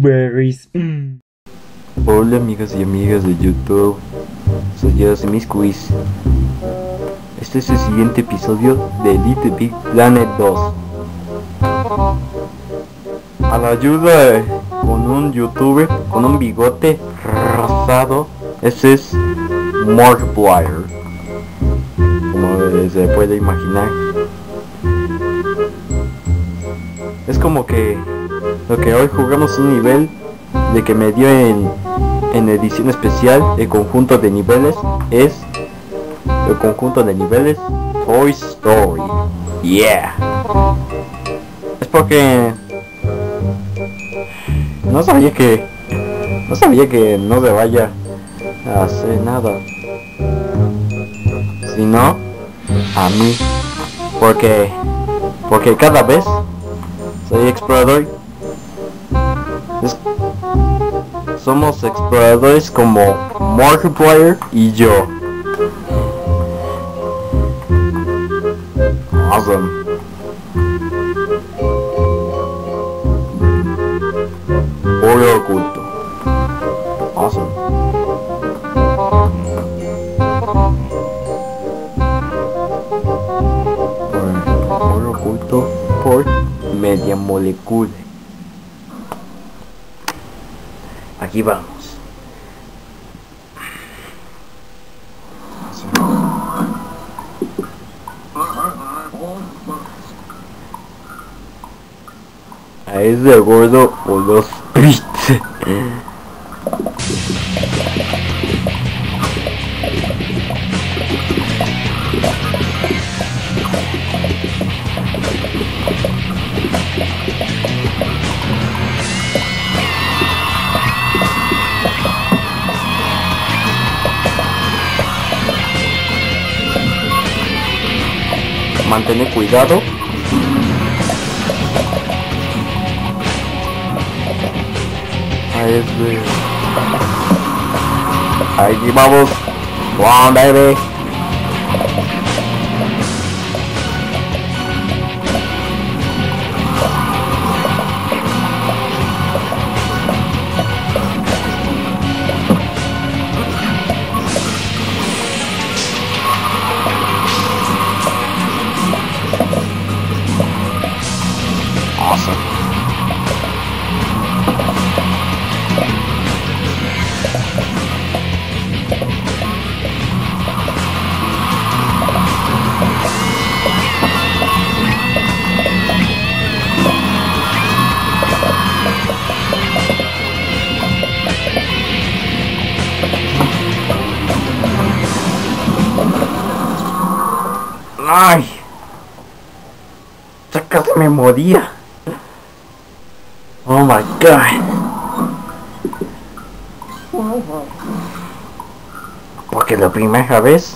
Blueberries. Hola amigos y amigas de YouTube, soy yo, Mis Quiz. Este es el siguiente episodio de Little Big Planet 2. A la ayuda con un youtuber con un bigote rosado. Ese es Markiplier, como se puede imaginar. Es como que lo que hoy jugamos un nivel de que me dio en edición especial. El conjunto de niveles es el conjunto de niveles Toy Story. Yeah. Es porque no sabía que no se vaya a hacer nada, sino a mí, porque cada vez soy explorador. Somos exploradores como Markiplier y yo. Awesome. Oro oculto. Awesome. Oro oculto por media molécula. Aquí vamos. A ese gordo o los pits. Mantener cuidado. Ahí vamos. Wow, baby. Awesome. Ay, ya casi me moría. Oh my god. Porque la primera vez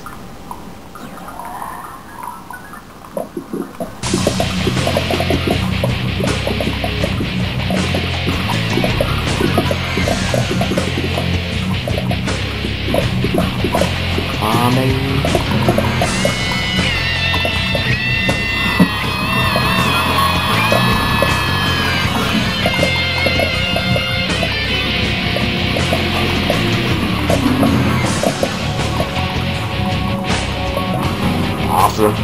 awesome.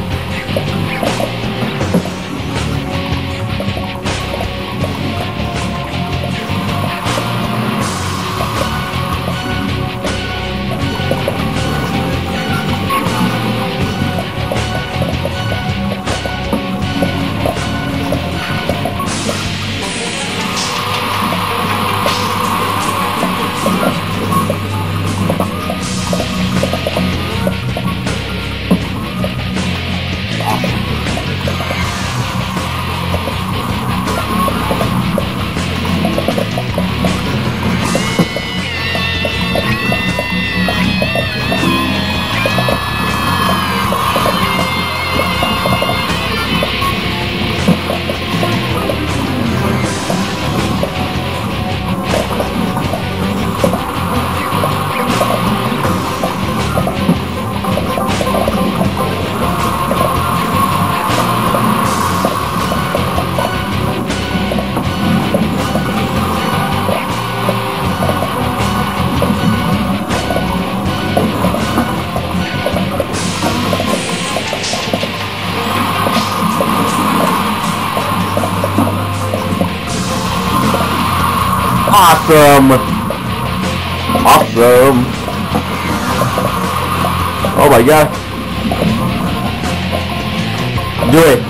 Awesome! Awesome! Oh my god! Do it!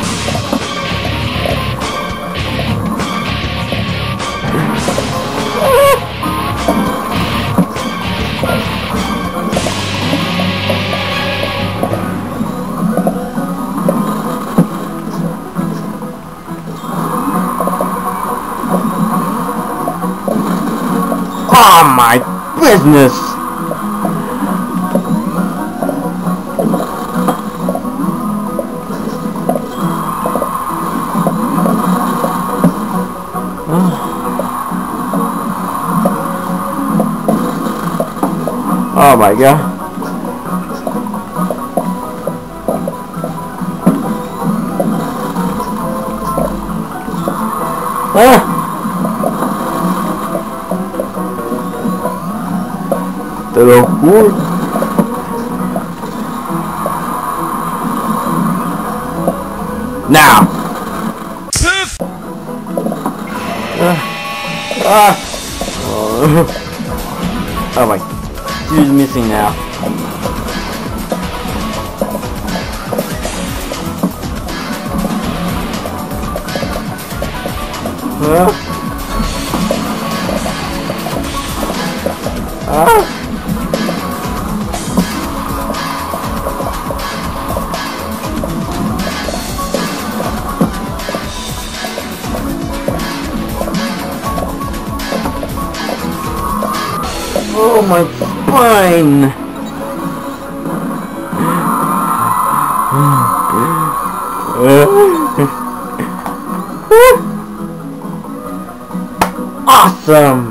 Oh my business! Oh my god. Ah! Te lo juro. Now. Oh my. She's missing now. Oh my spine! Awesome!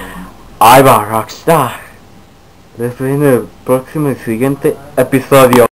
Ahí va Rockstar. Les veo en el próximo y siguiente episodio.